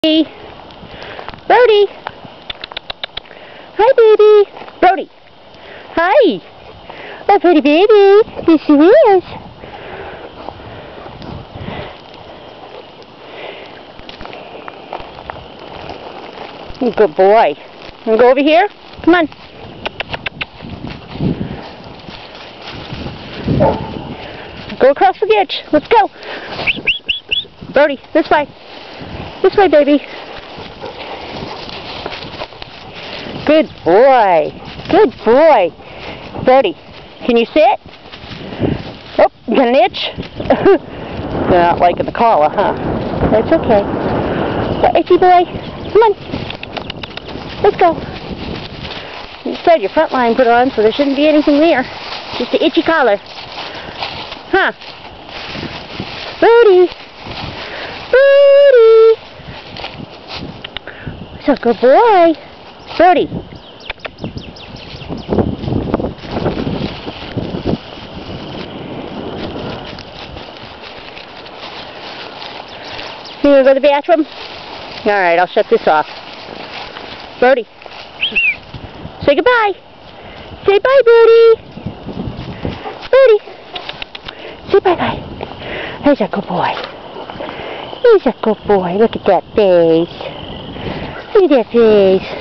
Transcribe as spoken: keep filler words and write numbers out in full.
Brody. Brody. Hi, baby. Brody. Hi. Oh, pretty baby. Yes, she is. Good boy. You want to go over here? Come on. Go across the ditch. Let's go. Brody, this way. This way, baby. Good boy. Good boy. Brody, can you sit? Oh, you got an itch? You're not liking the collar, huh? That's okay. So, itchy boy, come on. Let's go. You just had your front line put on, so there shouldn't be anything there. Just an itchy collar. Huh? Brody. Brody. So good boy. Brody. You want to go to the bathroom? Alright, I'll shut this off. Brody. Say goodbye. Say bye, Brody. Brody. Say bye-bye. Here's a good boy. He's a good boy. Look at that face. Look at that face.